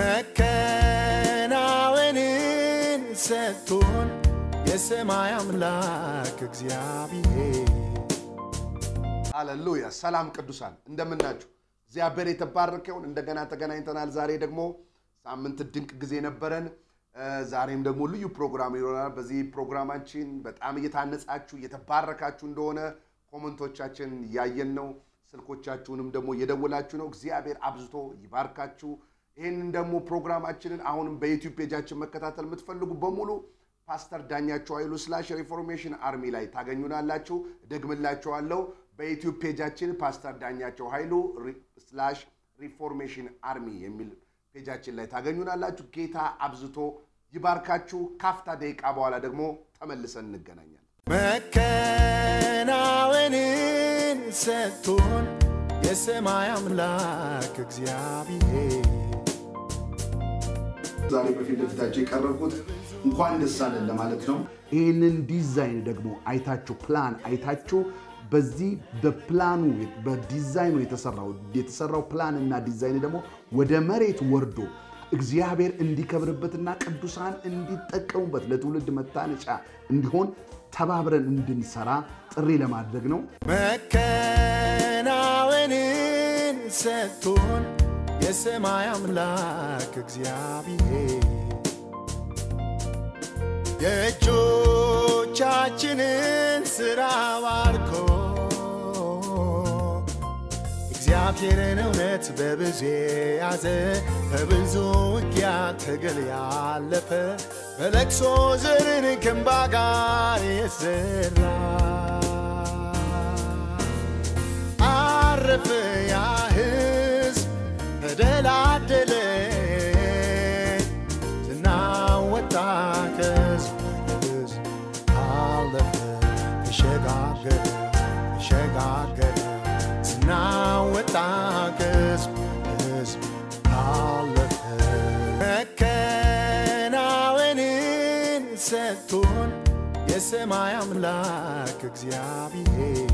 መከናወንን ሰጥቶን የሰማይ አምላክ እግዚአብሔር ሃሌሉያ ሰላም ቅዱሳን እንደምናችሁ እግዚአብሔር የተባረከውን እንደገና ተገናኝተናል ዛሬ ደግሞ ሳምንት ድንቅ ጊዜ ነበረን ዛሬም ደግሞ ልዩ ፕሮግራም ይኖራል በዚህ ፕሮግራማችን በጣም እየታነጻችሁ እየተባረካችሁ እንደሆነ ኮሜንቶቻችን ያየን ነው ስልኮቻችሁንም ደግሞ እየደወላችሁ ነው እግዚአብሔር አብዝቶ ይባርካችሁ ይሄንን ደግሞ ፕሮግራማችንን አሁንም በዩቲዩብ ፔጃችን መከታተል የምትፈልጉ በሙሉ ፓስተር ዳኛቸው ኃይሉ /ሪፎርሜሽን አርሚ ላይ ታገኙናላችሁ ደግምላችኋለሁ በዩቲዩብ ፔጃችን ፓስተር ዳኛቸው ኃይሉ /ሪፎርሜሽን አርሚ የሚል ፔጃችን ላይ ታገኙናላችሁ ጌታ አብዝቶ ይባርካችሁ ካፍታ ደቂቃ በኋላ ደግሞ ተመልሰን እንገናኛለን መከናወንን ሰጥቶን የሰማይ አምላክ እግዚአብሔር ዛሬ በፊት ለፊታችሁ የቀረብኩት እንኳን ደስ አለን ለማለት ነው ይሄንን ዲዛይን ደግሞ አይታችሁ ፕላን አይታችሁ በዚህ በፕላኑ በዲዛይኑ የተሰራው ፕላን እና ዲዛይን ደግሞ ወደ መሬት ወርዶ እግዚአብሔር እንዲከብርበትና ቅዱሳን እንዲጠቀሙበት ለትውልድ መታነጫ እንዲሆን ተባብረን እንድንሰራ ጥሪ ለማድረግ ነው መከናወንን ሰጥቶን የሰማይ አምላክ እግዚአብሔር የእጆቻችንን ሥራ ባርኮ እግዚአብሔርን እውነት በብዙ ያዘ በብዙ ውጊያ ትግል ያለፈ በለቅሶ ዘርን ከእንባ ጋር የዘራ አረፈ ያ ሕዝብ ተደላደለ ዝናወጣ ከሕዝብ አለፈ ተሸጋገረ ዝናወጣ ከሕዝብ አለፈ መከናወንን ሰጥቶን የሰማይ አምላክ እግዚአብሔር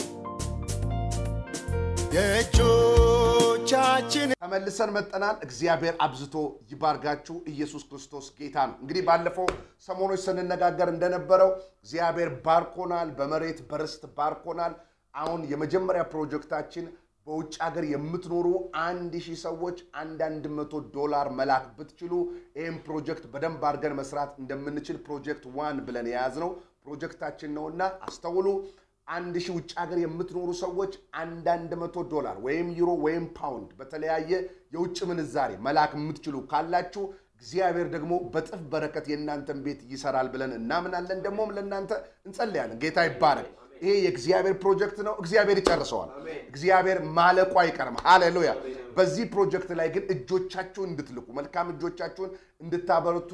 የእጆቻችን ተመልሰን መጠናል እግዚአብሔር አብዝቶ ይባርካችሁ ኢየሱስ ክርስቶስ ጌታ ነው እንግዲህ ባለፈው ሰሞኑን ስንነጋገር እንደነበረው እግዚአብሔር ባርኮናል በመሬት በርስት ባርኮናል አሁን የመጀመሪያ ፕሮጀክታችን በውጭ ሀገር የምትኖሩ 1000 ሰዎች $100 መላክ ብትችሉ ይሄን ፕሮጀክት በደንብ አድርገን መስራት እንደምንችል ፕሮጀክት 1 ብለን ያዝነው ፕሮጀክታችን ነውና አስተውሉ 1000 ውጭ ሀገር የምትኖሩ ሰዎች $100 ወይም ዩሮ ወይም ፓውንድ በተለያየ የውጭ ምንዛሬ መላክ የምትችሉ ካላችሁ እግዚአብሔር ደግሞ በጥፍ በረከት የእናንተን ቤት ይሰራል ብለን እናምናለን ደሞም ለእናንተ እንጸልያለን ጌታ ይባረክ ይሄ የእግዚአብሔር ፕሮጀክት ነው እግዚአብሔር ይጨርሰዋል እግዚአብሔር ማለቁ አይቀርም ሃሌሉያ በዚህ ፕሮጀክት ላይ ግን እጆቻችሁን እንድትልኩ መልካም እጆቻችሁን እንድታበረቱ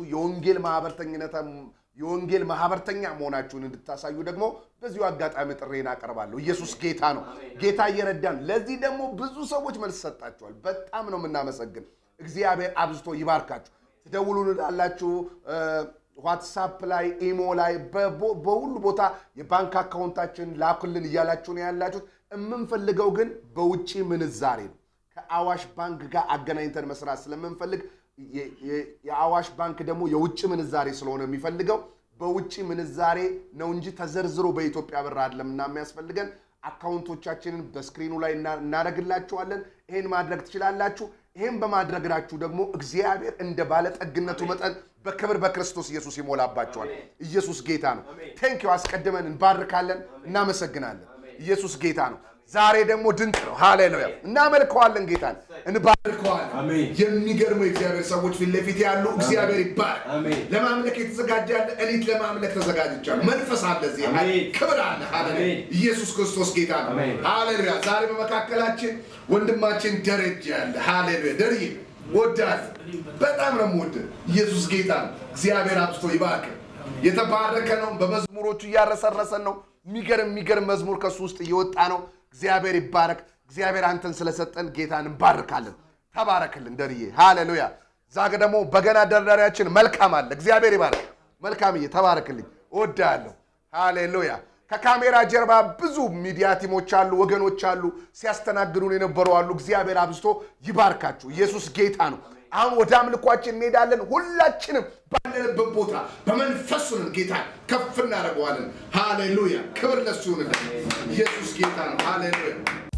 የወንጌል ማህበርተኛ መሆናችሁን እንድታሳዩ ደግሞ በዚሁ አጋጣሚ ጥሬና አቀርባለሁ ኢየሱስ ጌታ ነው ጌታ ይረዳን ለዚህ ደግሞ ብዙ ሰዎች መልስ ሰጣችኋል በጣም ነው እናመሰግን እግዚአብሔር አብዝቶ ይባርካችሁ ትደውሉልናላችሁ ዋትስአፕ ላይ ኢሞ ላይ በሁሉ ቦታ የባንክ አካውንታችን ላኩልን ይያላችሁ ነው ያላችሁት እምንፈልገው ግን በውጪ ምንዛሬ ነው ከአዋሽ ባንክ ጋር አገናኝተን መስራት ስለምንፈልግ የአዋሽ ባንክ ደግሞ የውጪ ምንዛሬ ስለሆነ የሚፈልገው በውጪ ምንዛሬ ነው እንጂ ተዘርዝሮ በኢትዮጵያ ብር አይደለምና የሚያስፈልገን አካውንቶቻችንን በስክሪኑ ላይ እናረግላችኋለን ይሄን ማድረግ ትችላላችሁ ይሄን በማድረግራችሁ ደግሞ እግዚአብሔር እንደ ባለ ጠግነቱ መጠን በክብር በክርስቶስ ኢየሱስ ይሞላባችኋል ኢየሱስ ጌታ ነው ቴንኪው አስቀድመን እንባርካለን እናመሰግናለን ኢየሱስ ጌታ ነው ዛሬ ደግሞ ድንቅ ነው ሃሌሉያ እናመልከዋለን ጌታን እንባርከዋለን አሜን የሚገርመው እግዚአብሔር ሰዎች ፊት ለፊት ያሉ እግዚአብሔር ይባርክ አሜን ለማምለክ የተዘጋጃለ እሊት ለማምለክ ተዘጋጅቻለሁ መንፈስ አለ እዚህ ክብር አለ ሃሌሉያ ኢየሱስ ክርስቶስ ጌታ ነው ሃሌሉያ ዛሬ በመካከላችን ወንድማችን ደረጀ ያለ ሃሌሉያ ደርዬ ወዳት በጣም ነው ወድ ኢየሱስ ጌታ ነው እግዚአብሔር አብዝቶ ይባርክ የተባረከ ነው በመዝሙሮቹ ያረሰረሰን ነው ሚገርም መዝሙር ከሱ ውስጥ እየወጣ ነው እግዚአብሔር ይባረክ እግዚአብሔር አንተን ስለሰጠን ጌታን እንባርካለን ተባረክልን ደርዬ ሃሌሉያ ዛገ ደግሞ በገና ደርዳሪያችን መልካም አለ እግዚአብሔር ይባርክ መልካምዬ ተባረክልኝ ወዳለሁ ሃሌሉያ ከካሜራ ጀርባ ብዙ ሚዲያ ቲሞች አሉ ወገኖች አሉ ሲያስተናግዱን የነበሩ አሉ እግዚአብሔር አብዝቶ ይባርካችሁ ኢየሱስ ጌታ ነው አሁን ወደ አምልኳችን እንሄዳለን ሁላችንም ባለንበት ቦታ በመንፈሱን ጌታ ከፍ እናደርገዋለን ሃሌሉያ ክብር ለሱ ይሁን ኢየሱስ ጌታ ነው ሃሌሉያ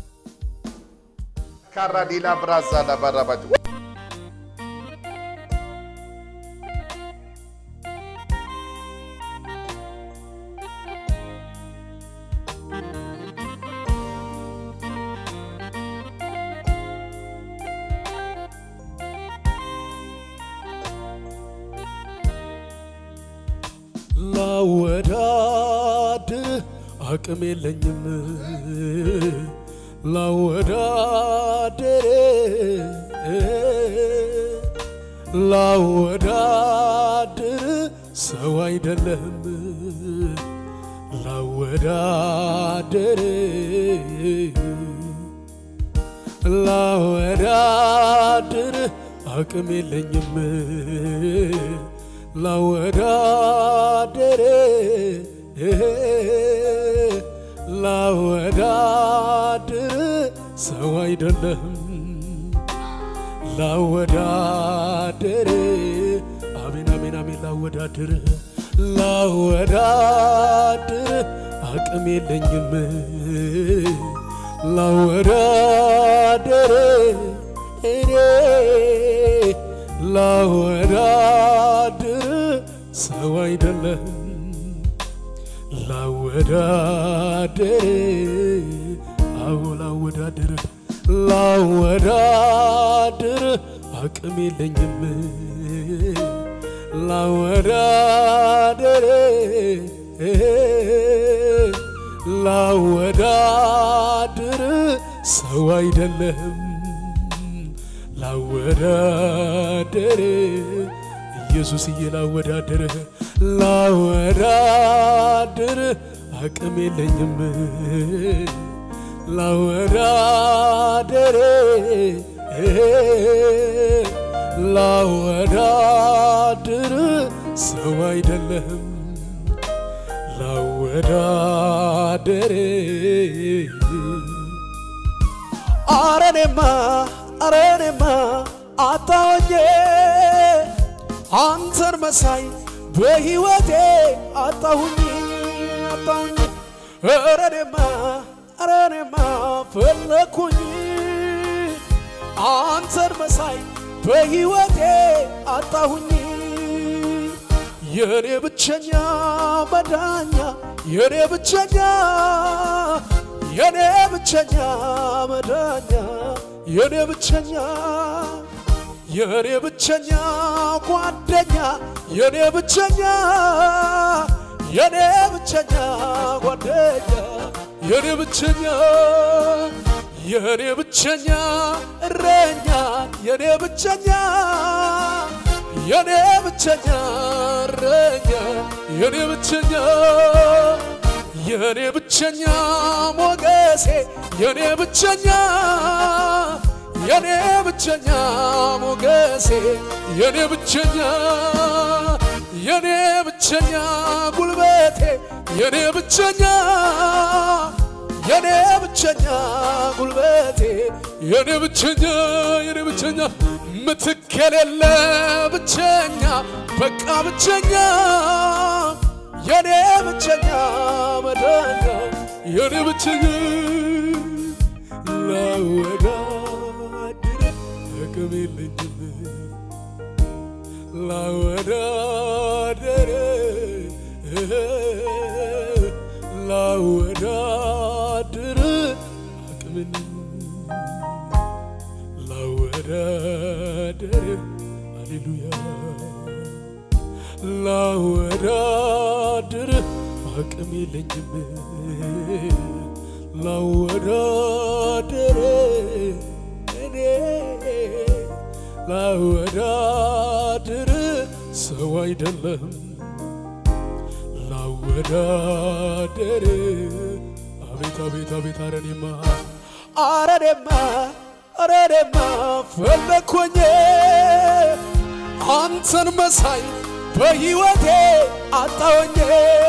ካራዲላ ብራዛ ዳባራባጭ ላወዳድ አቅም የለኝም ላወዳድ ላወዳድ ሰው አይደለም ላወዳድ ላወዳድ አቅም የለኝም ላወዳድር ላወዳድር ሰው አይደለም ላወዳድር አሜን አሜን አሜን ላወዳድር ላወዳድር አቅም የለኝም ላወዳድር እኔ ላወዳድር ሰው አይደለም ላወዳድር አዎ ላወዳድር ላወዳድር አቅም የለኝም ላወዳድር ላወዳድር ሰው አይደለም ላወዳድር ኢየሱስ ይላወዳድር ላወዳድር አቅም የለኝም ላወዳድር ላወዳድር ሰው አይደለም ላወዳድር አረኔማ አጣወኜ አንተን መሳይ በህይወቴ አጣሁኝ አረኔማ ፈለኩኝ አንተን መሳይ በህይወቴ አጣሁኝ የኔ ብቸኛ መዳኛ የኔ ብቸኛ መዳኛ የኔ ብቸኛ ጓደኛ የኔ ብቸኛ ጓደኛ የኔ ብቸኛ እረኛ የኔ ብቸኛ እረኛ የኔ ብቸኛ ሞገሴ የኔ ብቸኛ ሞገሴ የኔ ብቸኛ ጉልበቴ የኔ ብቸኛ ጉልበቴ የኔ ብቸኛ ምትክ የሌለ ብቸኛ በቃ ብቸኛ የኔ ብቸኛ መዳኛ የኔ ብቸኛ ላወዳድር አቅም የለኝም ላወዳድር አቅም ላወዳድር ሃሌሉያ ላወዳድር አቅም የለኝም ላወዳድር እኔ ላወዳድር ሰው አይደለም ላወዳድር አቤት አቤት አቤት አረኔማ ፈለኩኝ አንተን መሳይ በህይወቴ አጣሁኝ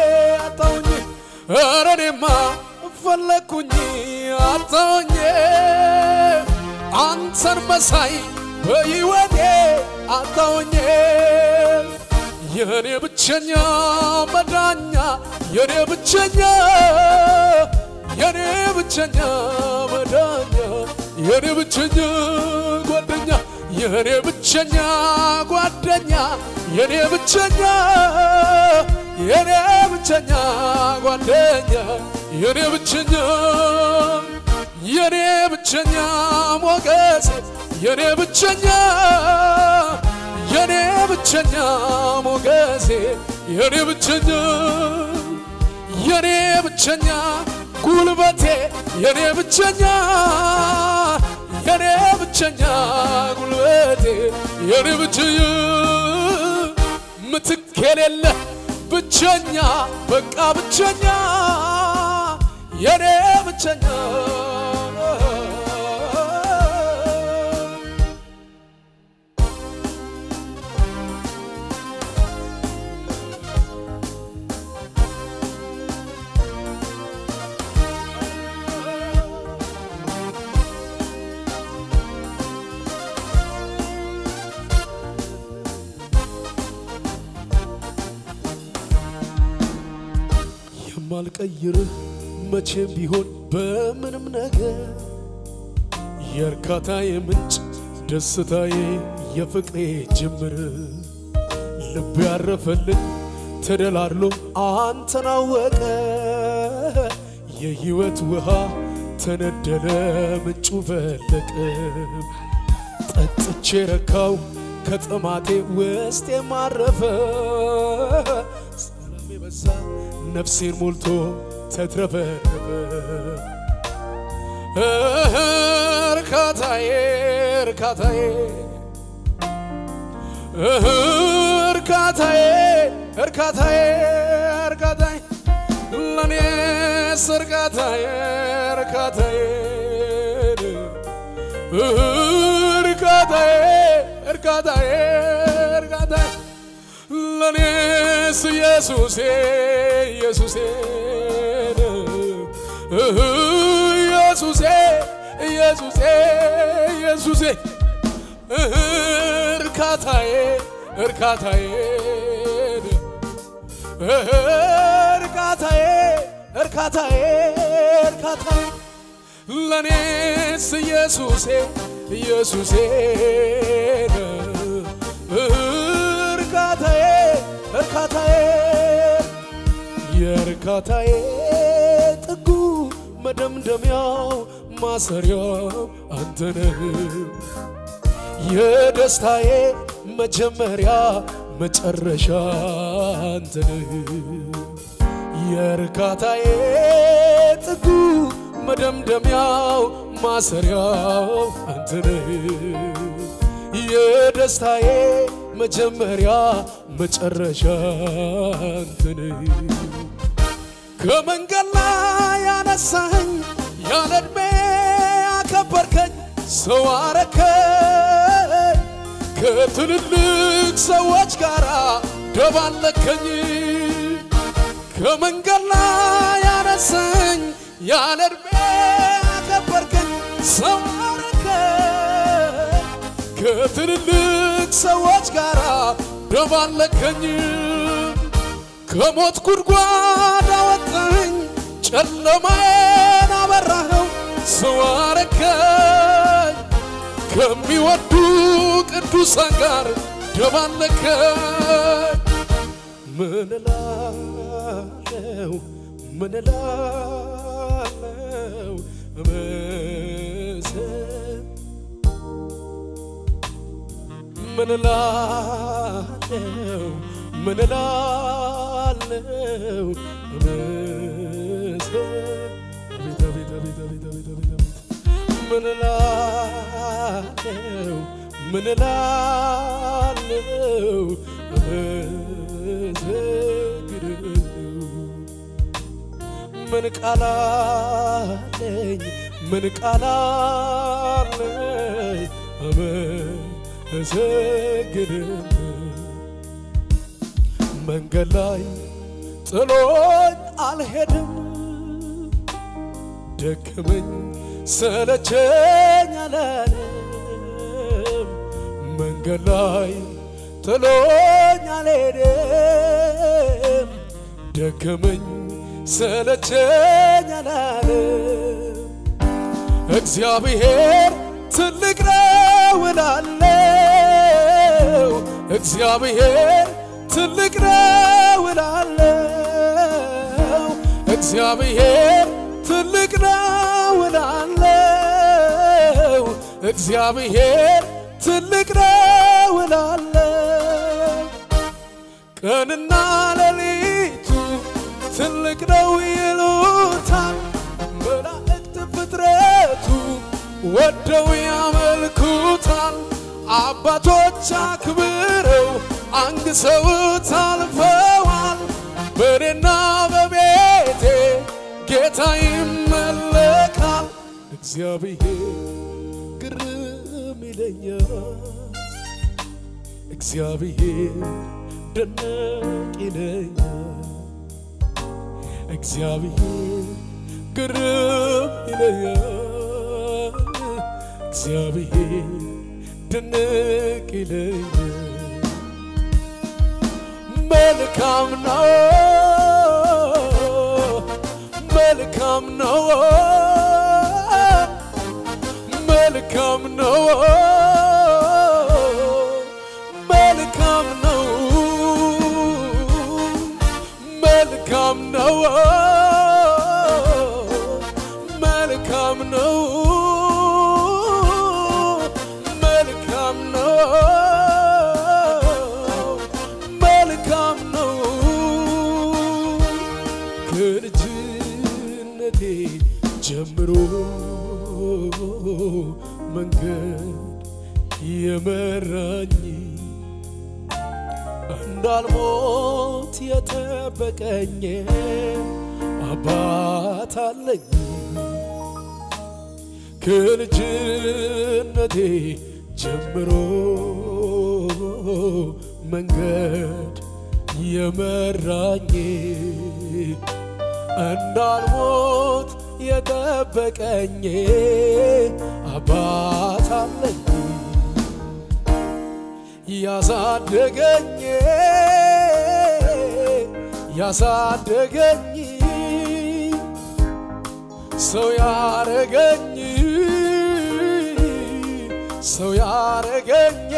አረኔማ ፈለኩኝ አጣሁኝ አንተን መሳይ በሕይወቴ አንተውኜ የኔ ብቸኛ መዳኛ የኔ ብቸኛ መዳኛ የኔ ብቸኛ ጓደኛ የኔ ብቸኛ ጓደኛ የኔ ብቸኛ ጓደኛ የኔ ብቸኛ ሞገስ የኔ ብቸኛ ሞገስ የኔ ብቸኛ ጉልበቴ የኔ ብቸኛ ጉልበቴ የኔ ብቸኛ ምትክ የሌለ ብቸኛ በቃ ብቸኛ የኔ ብቸኛ ማልቀይርህ መቼም ቢሆን በምንም ነገር የርካታዬ ምንጭ ደስታዬ የፍቅሬ ጅምር ልብ ያረፈልኝ ተደላድሎ አንተን አወቀ የሕይወት ውሃ ተነደለ ምንጩ ፈለቀ ጠጥቼ ረካው ከጥማቴ ውስጤ ማረፈ ሰላም የበዛ ነፍሴን ሞልቶ ተትረፈረፈ እርካታዬ ለኔስ እርካታዬ ለኔስ ኢየሱሴ እርካታዬ ለኔስ ኢየሱሴ እርካታዬ የእርካታዬ ጥጉ መደምደሚያው ማሰሪያው አንተ ነህ የደስታዬ መጀመሪያ መጨረሻ አንተ ነህ የእርካታዬ ጥጉ መደምደሚያው ማሰሪያው አንተ ነህ የደስታዬ መጀመሪያ መጨረሻ አንተ ነህ ከመንገድ ላይ ያነሳኸኝ ያለ ዕድሜ አከበርከኝ ሰው አረከኝ ከትልልቅ ሰዎች ጋር ደባለከኝ ከመንገድ ላይ ያነሳኸኝ ያለ ዕድሜ አከበርከኝ ሰው አረከኝ ከትልልቅ ሰዎች ጋር ደባለከኝ ከሞት ጉድጓድ አወጣኸኝ ጨለማዬን አበራኸው ሰው አረከኝ ከሚወዱ ቅዱሳን ጋር ደባለከኝ ምን እላለሁ ምን እላለሁ ምን ቃላለኝ ምን ቃላለኝ መንገድ ላይ ጥሎኝ አልሄድም ደከመኝ ሰለቸኝ አላለም መንገድ ላይ ጥሎኝ አልሄድም ደከመኝ ሰለቸኝ አላለም እግዚአብሔር ትልቅ ነው እላለሁ እግዚአብሔር ትልቅ ነው እላለሁ እግዚአብሔር ትልቅ ነው እላለሁ እግዚአብሔር ትልቅ ነው እላለሁ ቀንና ሌሊቱ ትልቅ ነው ይሉታል መላእክት ፍጥረቱ ወደው ያመልኩታል አባቶች አክብረው አንግሰውት አልፈዋል በኔና በቤቴ ጌታ ይመለካል እግዚአብሔር ግርም ይለኛል እግዚአብሔር ደነቅ ይለኛል እግዚአብሔር ግርም ይለኛል እግዚአብሔር ደነቅ ይለኛል መልካም ነው መልካም ነው መልካም ነው መልካም ነው መልካም ነው መልካም ነው መልካም ነው መልካም ነው ከልጅነቴ ጀምሮ መንገድ የመራኝ እንዳልሞት የጠበቀኝ አባት አለኝ ከልጅነቴ ጀምሮ መንገድ የመራኝ እንዳልሞት የጠበቀኝ አባት አለኝ ያሳደገኝ ያሳደገኝ ሰው ያረገኝ ሰው ያረገኝ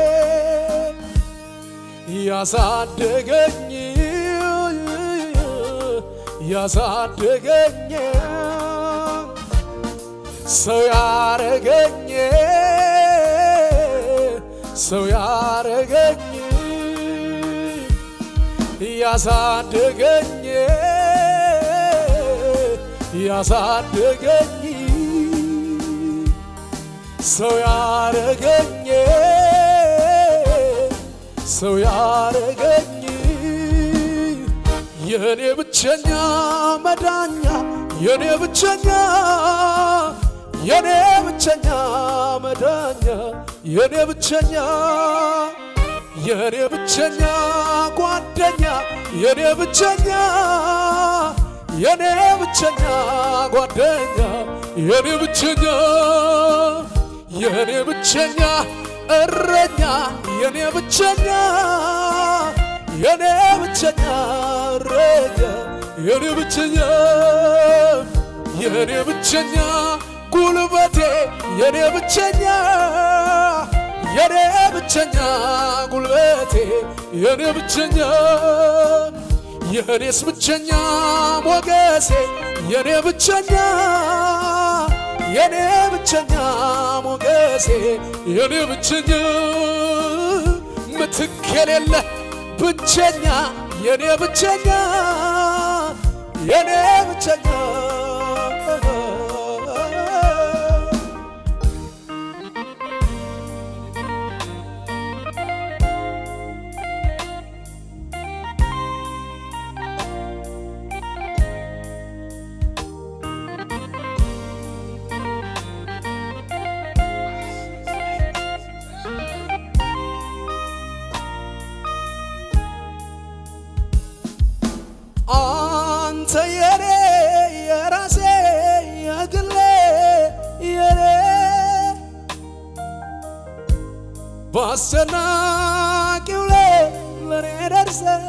ያሳደገኝ ያሳደገኝ ሰው ያረገኝ ሰው ያረገኝ ያሳደገኝ ያሳደገኝ ሰው ያረገኝ ሰው ያረገኝ የኔ ብቸኛ መዳኛ የኔ ብቸኛ የኔ ብቸኛ መዳኛ የኔ ብቸኛ የኔ ብቸኛ ጓደኛ የኔ ብቸኛ የኔ ብቸኛ ጓደኛ የኔ ብቸኛ የኔ ብቸኛ እረኛ የኔ ብቸኛ የኔ ብቸኛ እረኛ የኔ ብቸኛ የኔ ብቸኛ ጉልበቴ የኔ ብቸኛ የኔ ብቸኛ ጉልበቴ የኔ ብቸኛ የኔስ ብቸኛ ሞገሴ የኔ ብቸኛ የኔ ብቸኛ ሞገሴ የኔ ብቸኛ ምትክ የሌለ ብቸኛ የኔ ብቸኛ የኔ ብቸኛ አንተ የኔ ባስጨናቂው ላይ ለኔ ደርሰህ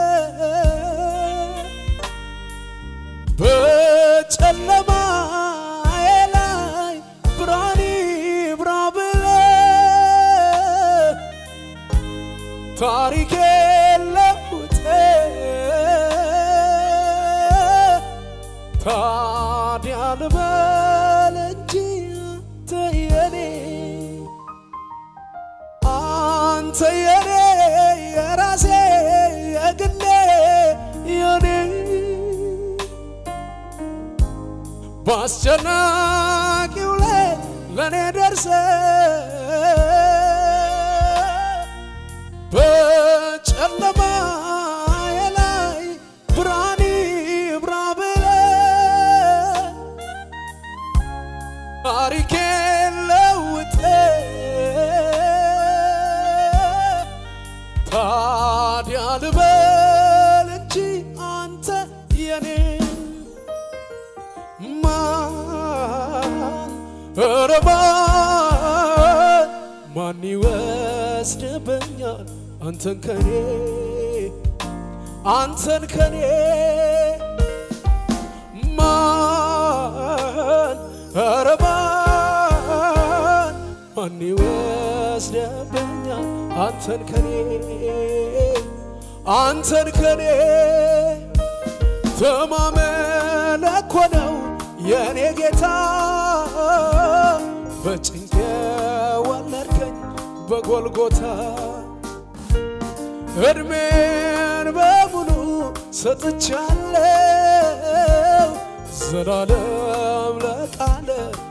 በጨለማዬ ላይ ብርሃን ይብራ ብለህ ታሪኬን ለውጠህ ታዲያ ልበል እንጂ አንተ የኔ የራሴ የግሌ የኔ ባስጨናቂው ላይ ለኔ ደርሰህ በጨለማዬ ላይ ብርሃን ይብራ ብለህ ታሪኬን ለውጠህ ታዲያ ልበል እንጂ አንተ የኔ ማን ይወስድብኛል አንተን ከኔ ማን ይወስድብኛል አንተን ከኔ ተማመን እኮ ነው የኔ ጌታ በጭንቄ ወለድከኝ በጎልጎታ እድሜን በሙሉ ሰጥቻለሁ ዘላለም ለቃል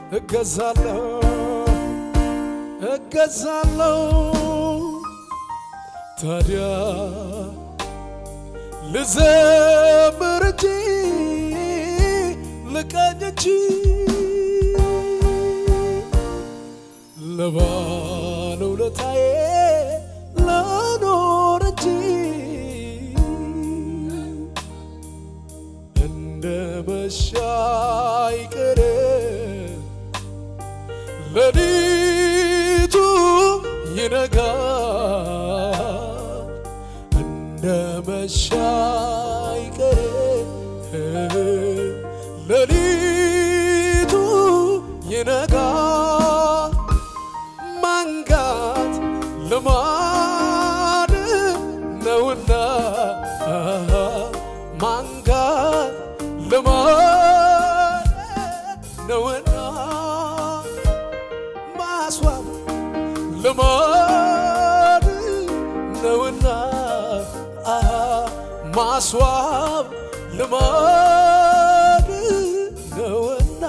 እገዛለሁ ታዲያ ልዘምር እንጂ ልቀኝ እንጂ ለባለውለታዬ ልኖር እንጂ እንደ መሸ አይቀርም ሌሊቱ ይነጋል እንደ መሸ አይቀርም ሌሊቱ ይነጋል መንጋት ልማድ ነውና መንጋት ልማድ ነውና ማስዋብ ልማድ ነውና ማስዋብ ልማድ ነውና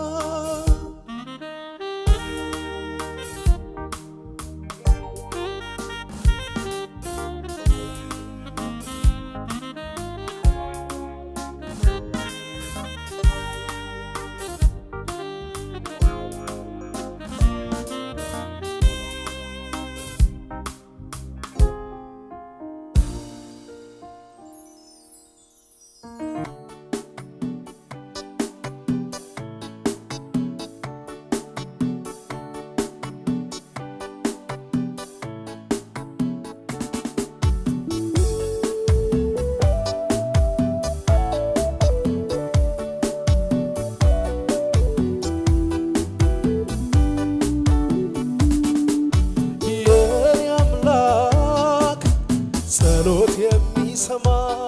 ጸሎት የሚሰማ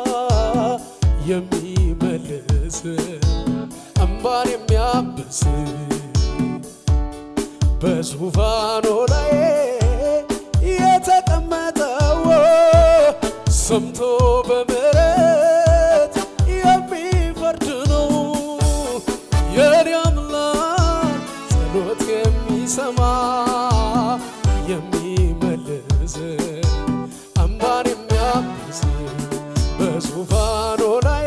የሚመልስ እንባን የሚያብስ በዙፋኑ ላይ የተቀመጠው ሰምቶ በምሕረት የሚፈርድ ነው የኔ አምላክ ጸሎት የሚሰማ የሚመልስ እንባን የሚያብስ በዙፋኑ ላይ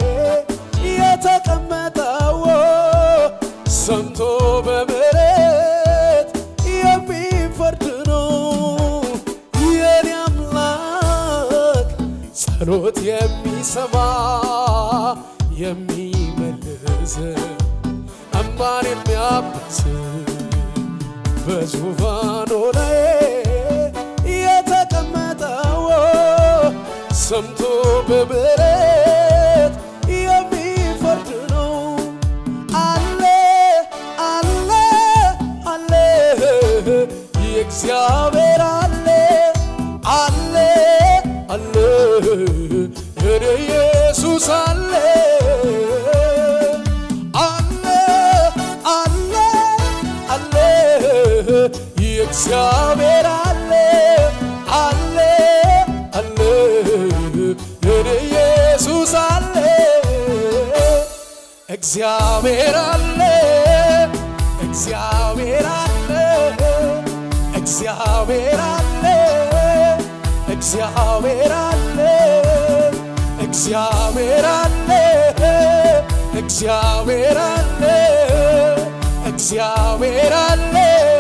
የተቀመጠው ሰምቶ በምሕረት የሚፈርድ ነው የኔ አምላክ ጸሎት የሚሰማ የሚመልስ እንባን የሚያብስ በዙፋኑ ላይ ሰምቶ በምሕረት የሚፈርድ ነው። አለ አለ አለ የእግዚአብሔር አለ አለ አለ የኔ ኢየሱስ አለ አለ አለ አለ የእግዚአብሔር አለ አለ አለ የኔ ኢየሱስ አለ እግዚአብሔር አለ እግዚአብሔር አለ እግዚአብሔር አለ እግዚአብሔር አለ እግዚአብሔር አለ እግዚአብሔር አለ እግዚአብሔር አለ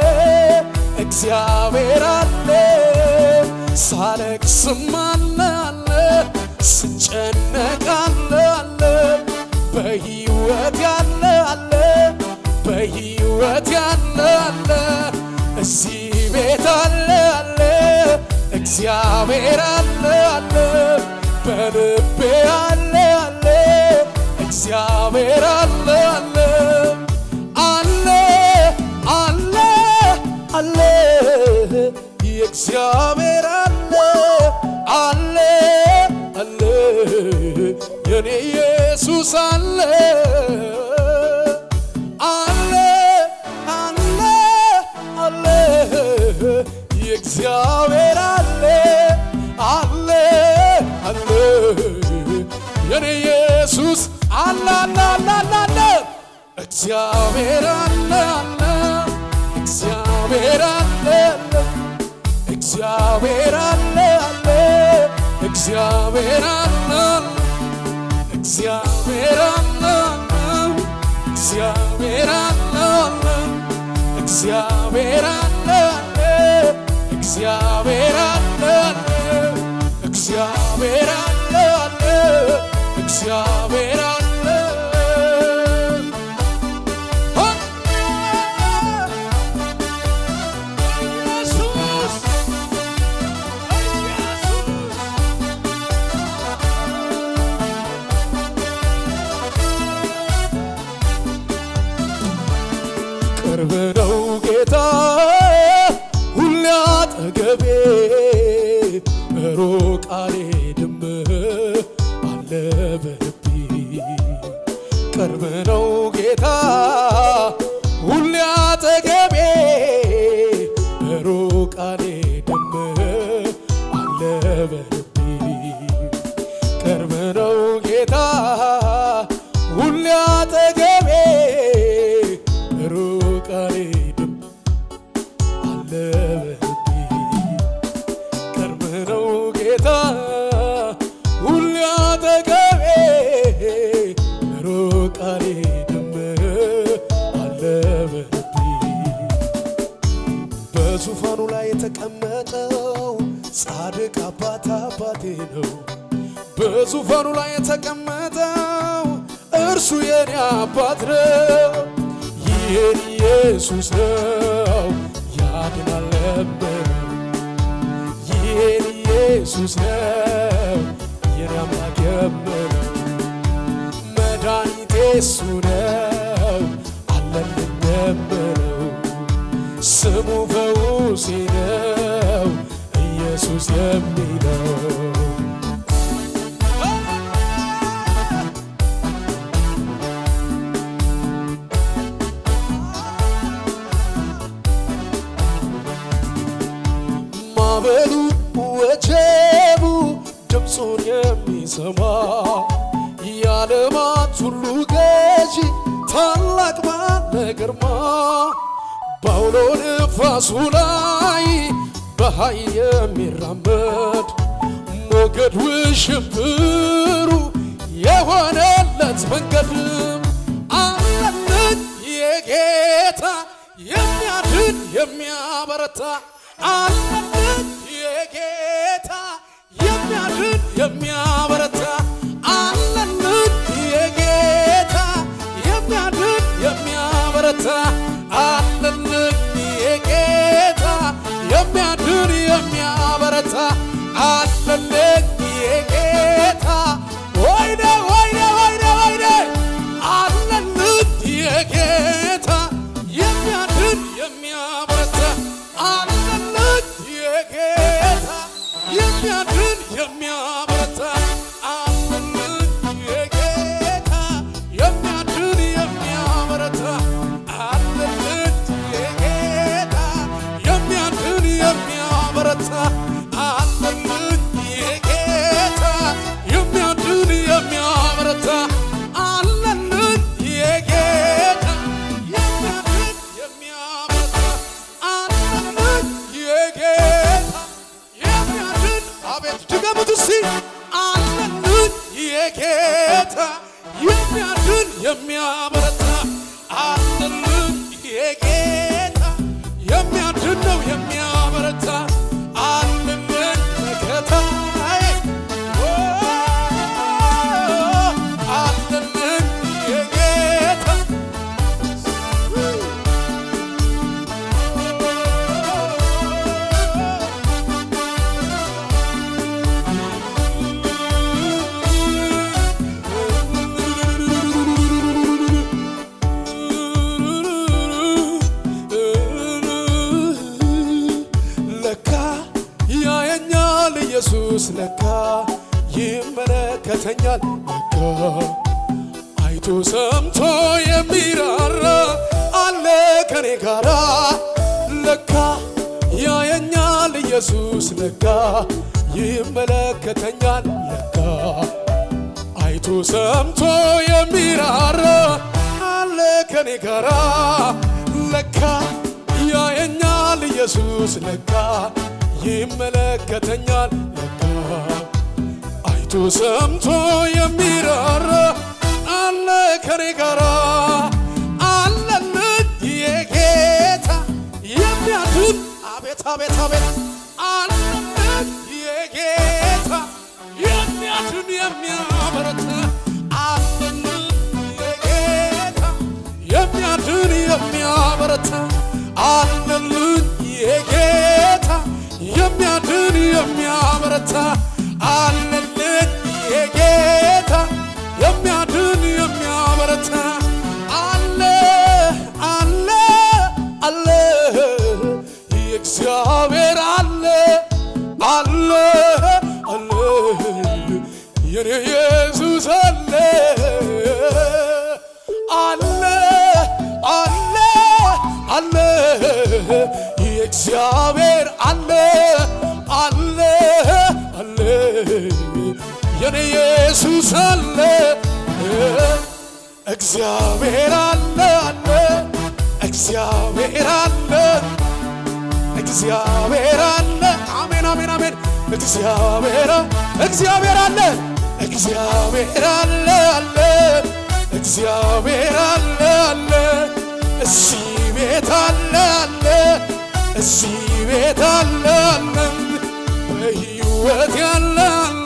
እግዚአብሔር አለ ሳለቅስም አለ ስጨነቅ አለ በሕይወት ያለ አለ በሕይወት ያለ አለ እዚህ ቤት አለ እግዚአብሔር አለ በልቤ አለ እግዚአብሔር አለ አለ አለ አለ የእግዚአብሔር አለ አለ አለ የኔ ኢየሱስ አለ አለ አለ አለ የእግዚአብሔር አለ አለ አለ የኔ ኢየሱስ አለ አለ እግዚአብሔር አለ እግዚአብሔር አለ እግዚአብሔር አለ እግዚአብሔር አለ እግዚአብሔር አለ እግዚአብሔር አለ እግዚአብሔር አለ እግዚአብሔር አለ እግዚአብሔር አለ እግዚአብሔር አለ ቅርብ ነው ጌታ ሁሌ አጠገቤ ሩቅ አልሄድም አለ በልቤ ቅርብ ነው ጌታ ሁሌ አጠገቤ ሩቅ አልሄድም አለ በልቤ ቅርብ ነው ጌታ ሁሌ አጠገቤ ሩቅ አልሄድም አለ በልቤ ቅርብ ነው ጌታ ሁሌ አጠገቤ ሩቅ አልሄድም አለ በልቤ በዙፋኑ ላይ የተቀመጠው ጻድቅ አባቴ ነው በዙፋኑ ላይ የተቀመጠው እርሱ የኔ አባት ነው ይህን ኢየሱስ ነው ያድናል ለሚለው ይህን ኢየሱስ ነው የኔ አምላክ የምለው መድኃኒቴ እሱ ነው አለልኝ የምለው ስሙ ፈውሴ ነው ኢየሱስ የሚለው ማዕበሉ ወጀቡ ድምፁን የሚሰማ የዓለማት ሁሉ ገዢ ታላቅ ባለ ግርማ በአውሎ ነፋሱ ላይ በኃይል የሚራመድ ሞገድ ውሽንፍሩ የሆነለት መንገድ አለልን የጌታ የሚያድን የሚያበረታ አለልን የጌታ የሚያድን የሚያበረታ አለልን የጌታ የሚያድን የሚያበረታ አለልን የጌታ የሚያድን የሚያበረታ አለልን የጌታ ወይኔ ወይኔ ወይኔ ወይኔ አለልን የጌታ የሚያድን የሚያበረታ አለልን የጌታ የሚያድን የሚያበረታ አለልን የጌታ የሚያድን የሚያበረታ አለልን የጌታ የሚያድን የሚያበረታ አለልን የጌታ የሚያድን የሚያበረታ አለልን የጌታ የሚያድን የሚያበረታ አለልን የጌታ የሚያድን አቤት ድገሙት እስቲ አለልን የጌታ የሚያድን የሚያበረታ አለልን የጌታ የሚያድን ነው የሚያበረታ አለልን መከታዬ አለልን የጌታ ለካ ያየኛል ኢየሱስ ለካ ይመለከተኛል ለካ አይቶ ሰምቶ የሚራራ አለ ከኔ ጋራ ለካ ያየኛል ኢየሱስ ለካ ይመለከተኛል ለካ አይቶ ሰምቶ የሚራራ አለ ከኔ ጋራ ለካ ያየኛል ኢየሱስ ለካ ይመለከተኛል ለካ አይቶ ሰምቶ የሚራራ አለ ከኔ ጋራ አለልን የጌታ የሚያድን አቤት አቤት አቤት አለልን የጌታ የሚያድን የሚያበረታ አለልን የጌታ የሚያድን የሚያበረታ አለልን የጌታ የሚያድን የሚያበረታ አለልን የጌታ የሚያድን የሚያበረታ አለ አለ አለ የእግዚአብሔር አለ አለ አለ የኔ ኢየሱስ አለ አለ አለ አለ የእግዚአብሔር አለ አለ አለ የኔ ኢየሱስ አለ እግዚአብሔር አለ አለ እግዚአብሔር አለ እግዚአብሔር አለ አሜን አሜን አሜን እግዚአብሔር እግዚአብሔር አለ እግዚአብሔር አለ አለ እግዚአብሔር አለ አለ እዚህ ቤት አለ አለ እዚህ ቤት አለ አለ በሕይወት ያለ አለ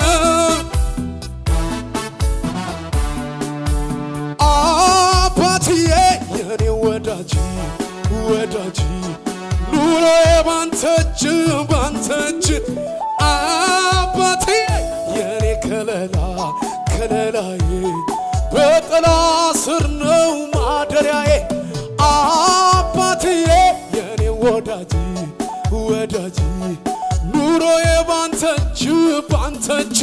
አባትዬ የኔ ወዳጅ ወዳጅ ኑሮዬ ባንተ እጅ አባትዬ የኔ ከለላ ከለላዬ በጥላ ስር ነው ማደሪያዬ አባትዬ የኔ ወዳጅ ወዳጅ ኑሮዬ ባንተ እጅ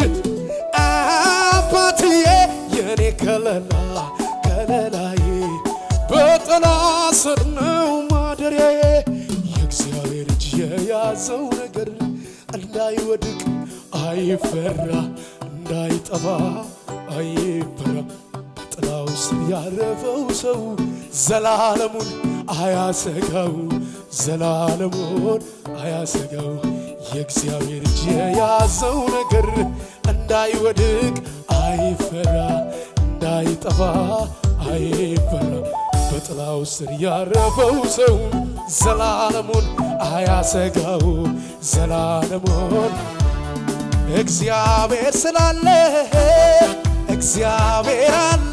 አባትዬ የኔ ከለላ ከለላዬ በጥላ ስር ነው ማደሪያዬ የእግዚአብሔር እጅ የያዘው ነገር እንዳይወድቅ አይፈራ እንዳይጠፋ አይፈራ በጥላው ስር ያረፈው ሰው ዘላለሙን አያሰጋው ዘላለሙን አያሰጋው የእግዚአብሔር እጅ የያዘው ነገር እንዳይወድቅ አይፈራ እንዳይጠፋ አይፈራ በጥላው ስር ያረፈው ሰው ዘላለሙን አያሰጋው ዘላለሙን እግዚአብሔር ስላለ እግዚአብሔር አለ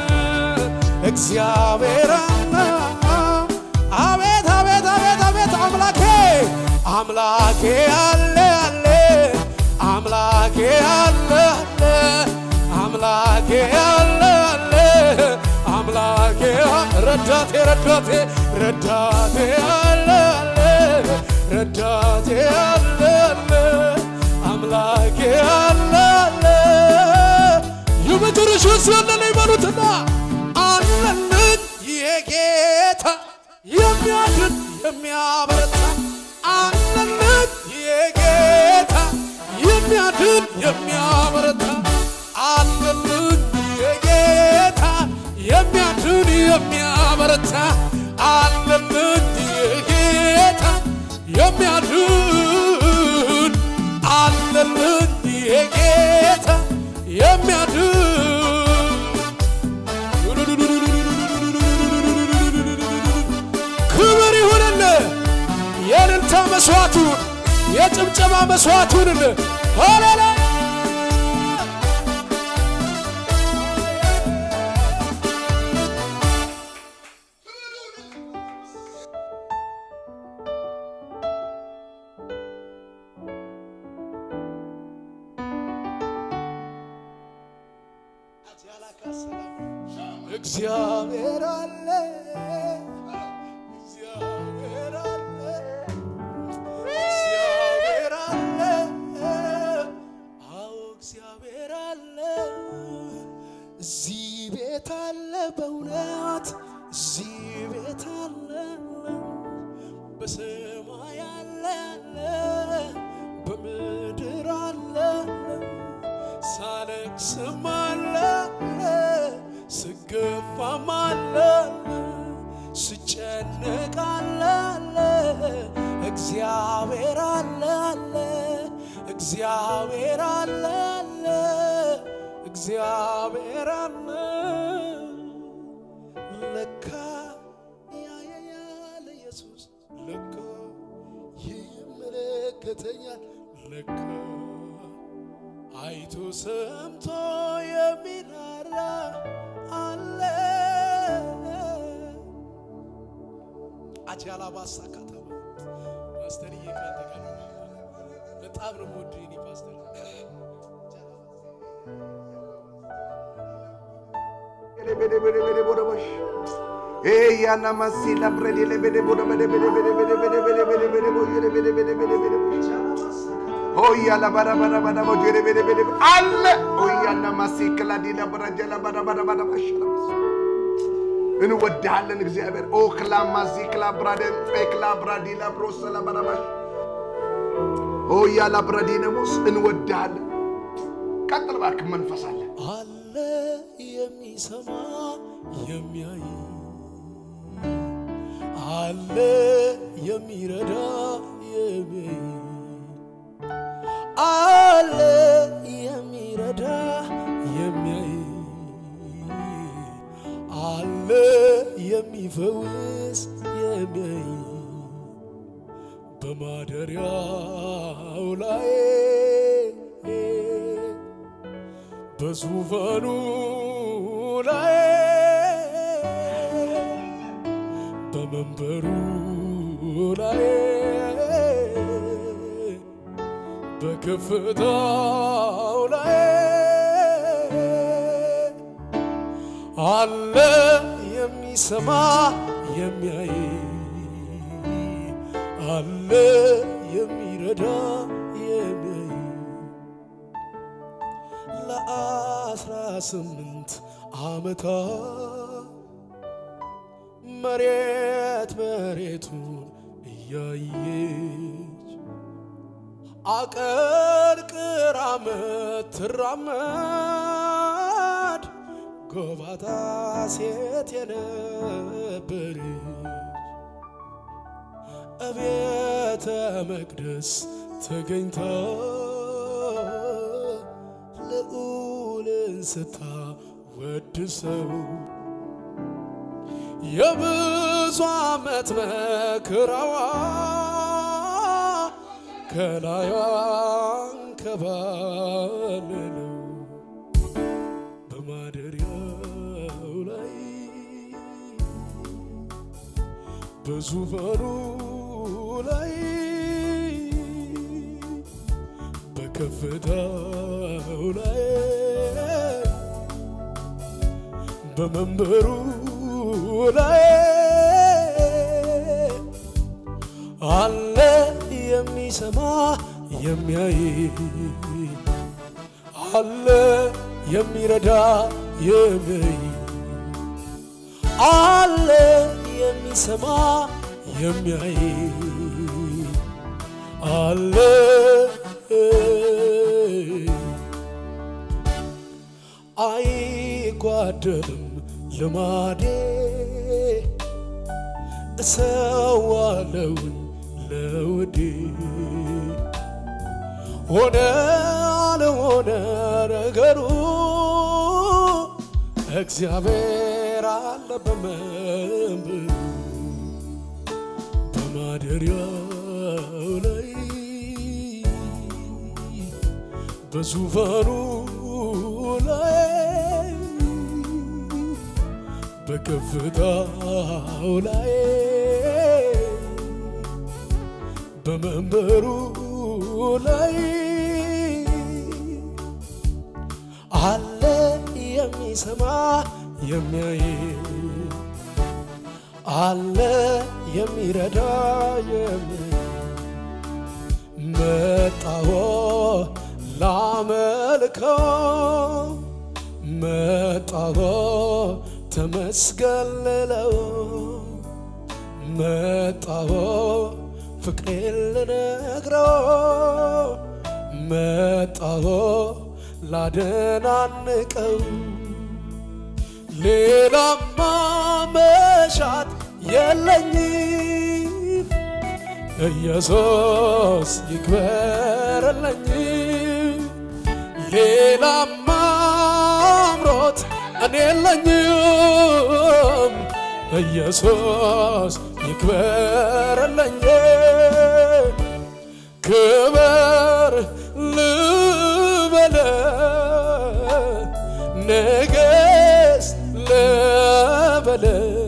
እግዚአብሔር አለ አቤት አቤት አቤት አቤት አምላኬ አምላኬ አለ አለ አምላኬ አለ አለ አለ አምላኬ ረዳቴ ረዳቴ ረዳቴ አለ አለ ረዳቴ አለ አለ አምላኬ አለ አለ የመጨረሻው ስለኔ ይመሩትና አለልኝ የጌታ የሚያድን የሚያበረታ አለልኝ የጌታ የሚያድን የሚያበረታ አለልኝ የጌታ የሚያድን የሚያበረታ አለልኝ የጌታ የሚያድን አለልኝ የጌታ የሚያድን ክብር ይሁንልህ የእልልታ መስዋዕቱን የጭብጨባ መስዋዕቱን ሃሌሉያ እግዚአብሔር አለ እግዚአብሔር አለ እግዚአብሔር አለ አዎ እግዚአብሔር አለ እዚህ ቤት አለ በእውነት እዚህ ቤት አለ በሰማይ አለ በምድር አለ ሳለቅስም አለ ስገፋም አለ ስጨነቅ አለ እግዚአብሔር አለ እግዚአብሔር አለ እግዚአብሔር አለ ለካ ያያያል ኢየሱስ ለካ ይመለከተኛል ለካ አይቶ ሰምቶ የሚራራ አለ አቻላ ባሳካታ ፓስተር ይካተካለ በጣም ነው ወድኝ ፓስተር ያና ማሲላ ብሬዲ ለበደ ቦደ በደ በደ በደ በደ በደ በደ በደ በደ ቦደ በደ በደ በደ በደ ሆያ ለባራ ባራ ባራ ቦደ በደ በደ አለ ሆያና ማሲክላ ዲና በራጀላ ባራ ባራ ባራ ማሽላ እንወድሃለን እግዚአብሔር ኦ ክላማ ዚክላ ብራደን ኤክላ ብራዲላ ብሮሰላ ባራ ባሽ ሆያ ለብራዲነሙስ እንወድሃለን ቀጥል ባክ መንፈስ አለ አለ የሚሰማ የሚያይ አለ የሚረዳ የሚያይ አለ የሚረዳ የሚያይ አለ የሚፈውስ የሚያይ በማደሪያው ላይ በዙፋኑ ላይ በመንበሩ ላይ በከፍታው ላይ አለ የሚሰማ የሚያይ አለ የሚረዳ የሚያይ ለ18 ዓመታት መሬት መሬቱን እያየች አቀርቅራ ምትራመድ ጎባጣ ሴት የነበረች እቤተ መቅደስ ተገኝታ ልዑልን ስታወድሰው የብዙ ዓመት መከራዋ ከላይዋ አንከባለለው በማደሪያው ላይ በዙፋኑ ላይ በከፍታው ላይ በመንበሩ ላይ አለ የሚሰማ የሚያይ አለ የሚረዳ የሚያይ አለ የሚሰማ የሚያይ አለ አይጓደልም ልማዴ እሰዋለሁ ለውዴ ሆነ አልሆነ ነገሩ እግዚአብሔር አለ በመንበሩ በማደሪያው ላይ በዙፋኑ ላይ በከፍታው ላይ በመንበሩ ላይ አለ የሚሰማ የሚያይ አለ የሚረዳ መጣሁ ላመልከው መጣሁ ተመስገን ልለው መጣሁ ፍቅሬን ልነግረው መጣሁ ላደናንቀው ሌላማ መሻት የለኝም ኢየሱስ ይክበርልኝ ሌላማ አምሮት እኔ የለኝም ኢየሱስ ይክበርልኝ ክብር ልበለ ንገስ ልበለ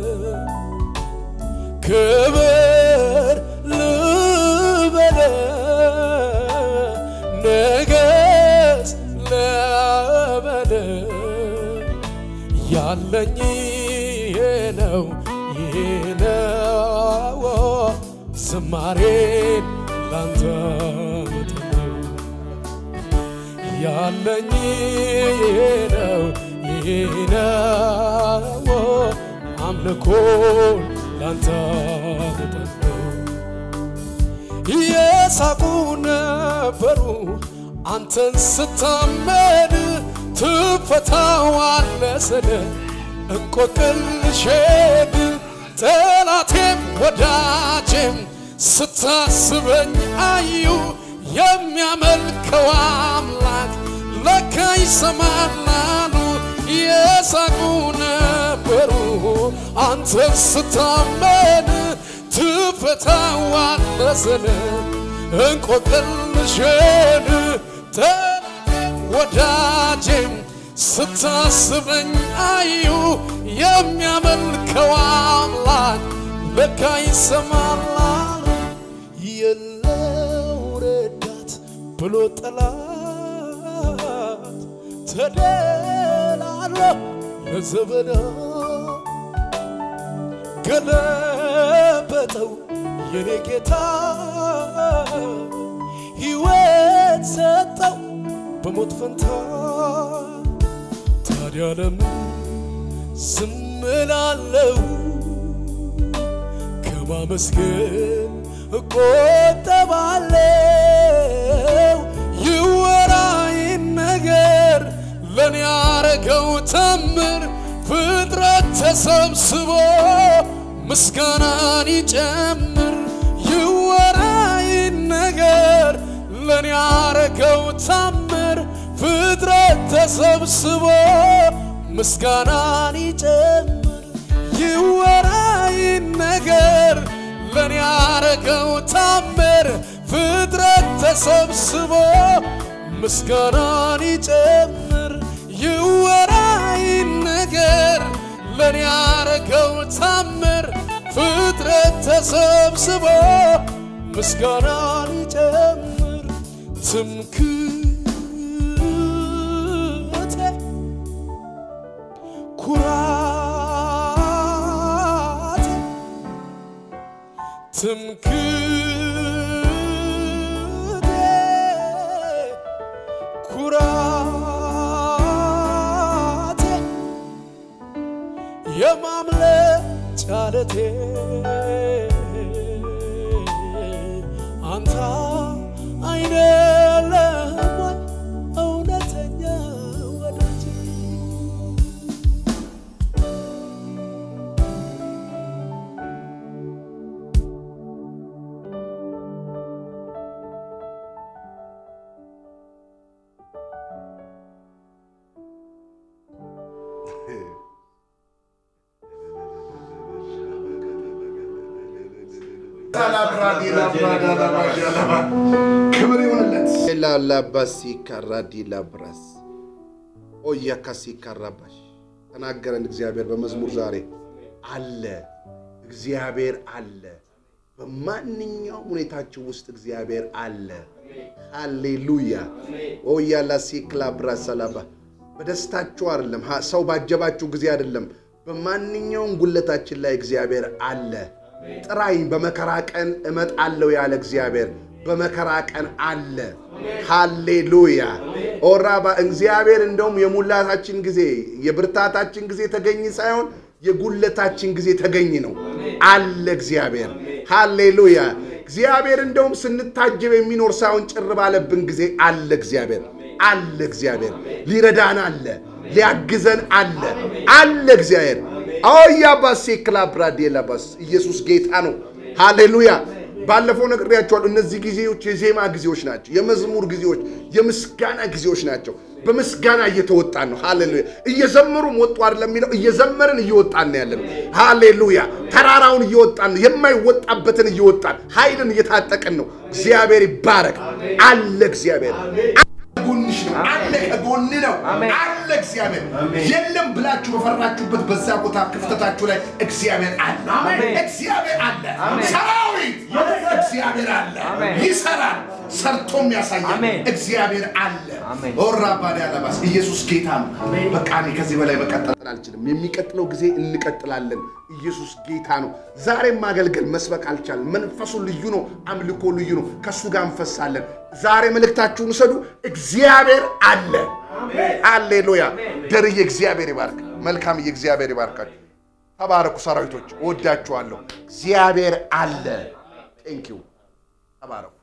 ክብር ልበለ ንገስ ልበለ ያለኝ ነው ዝማሬን ላንተ ነው ያለኝ ነው አምልኮን ላንተ ነው የሳቁ ነበሩ አንተን ስታመን ትፈታዋለህ ስለ እንቆቅልሼን ጠላቴም ወዳጄም ስታስበኝ አዩ የሚያመልከው አምላክ ለካ ይሰማል የሳቁ ነበሩ አንተን ስታመን ትፈታዋለህ ስለ እንቆቅልሼን ጠላቴም ወዳጄም ስታስበኝ አዩ የሚያመልከው አምላክ ለካ ይሰማል የለው ረዳት ብሎ ጠላት ተደላሎ ለዘበና ገለበጠው የኔ ጌታ ሕይወት ሰጠው በሞት ፈንታ ታዲያ ለምን ዝም እላለሁ ከማመስገን እቆጠባለሁ ይወራ ይነገር ለኔ ያረገው ተአምር ፍጥረት ተሰብስቦ ምስጋናን ይጨምር ይወራ ይነገር ለኔ ያረገው ተአምር ፍጥረት ተሰብስቦ ምስጋናን ይጨምር ይወራ ይነገር ለኔ ያረገው ተአምር ፍጥረት ተሰብስቦ ምስጋናን ይጨምር ይወራ ይነገር ለኔ ያረገው ተአምር ፍጥረት ተሰብስቦ ምስጋናን ይጨምር ትምክህቴ ኩራት ትምክህቴ ኩራቴ የማምለጫ ዓለቴ አንተ አይደለህም ወይ እውነተኛ ወዳጄ ክብር ይሁንለት ላላባሲ ካራዲ ላብራስ ኦያ ካሲ ካራባሽ ተናገረን እግዚአብሔር በመዝሙር ዛሬ አለ እግዚአብሔር አለ በማንኛውም ሁኔታችሁ ውስጥ እግዚአብሔር አለ ሃሌሉያ ኦያ ላሲ ክላብራስ ሰላባ በደስታችሁ አይደለም ሰው ባጀባችሁ ጊዜ አይደለም በማንኛውም ጉለታችን ላይ እግዚአብሔር አለ ጥራይ በመከራ ቀን እመጣለሁ ያለ እግዚአብሔር በመከራ ቀን አለ ሃሌሉያ ኦራባ እግዚአብሔር እንደውም የሙላታችን ጊዜ የብርታታችን ጊዜ ተገኝ ሳይሆን የጉለታችን ጊዜ ተገኝ ነው አለ እግዚአብሔር ሃሌሉያ እግዚአብሔር እንደውም ስንታጀብ የሚኖር ሳይሆን ጭር ባለብን ጊዜ አለ እግዚአብሔር ሊረዳን አለ ሊያግዘን አለ እግዚአብሔር አያ ባሲ ክላብራዲላ ባስ ኢየሱስ ጌታ ነው ሃሌሉያ ባለፈው ነግሬያችኋለሁ እነዚህ ጊዜዎች የዜማ ጊዜዎች ናቸው የመዝሙር ጊዜዎች የምስጋና ጊዜዎች ናቸው በምስጋና እየተወጣን ነው ሃሌሉያ እየዘመሩ ወጡ አይደለም የሚለው እየዘመርን እየወጣን ነው ያለነው ሃሌሉያ ተራራውን እየወጣን የማይወጣበትን እየወጣን ኃይልን እየታጠቀን ነው እግዚአብሔር ይባረክ አለ እግዚአብሔር ጎንሽ ነው አለ ከጎን ነው አለ እግዚአብሔር የለም ብላችሁ በፈራችሁበት በዛ ቦታ ክፍተታችሁ ላይ እግዚአብሔር አለ ሰራዊት እግዚአብሔር አለ ይሰራል ሰርቶም ያሳያል እግዚአብሔር አለ ኦራባዲ አላባስ ኢየሱስ ጌታ ነው በቃ እኔ ከዚህ በላይ መቀጠል አልችልም የሚቀጥለው ጊዜ እንቀጥላለን ኢየሱስ ጌታ ነው ዛሬም ማገልገል መስበክ አልቻለም መንፈሱ ልዩ ነው አምልኮ ልዩ ነው ከሱ ጋር እንፈሳለን ዛሬ መልእክታችሁን ሰዱ እግዚአብሔር አለ ሃሌሉያ ደርዬ እግዚአብሔር ይባርክ መልካም የእግዚአብሔር ይባርካችሁ ተባረኩ ሰራዊቶች ወዳችኋለሁ እግዚአብሔር አለ ቴንክ ዩ ተባረኩ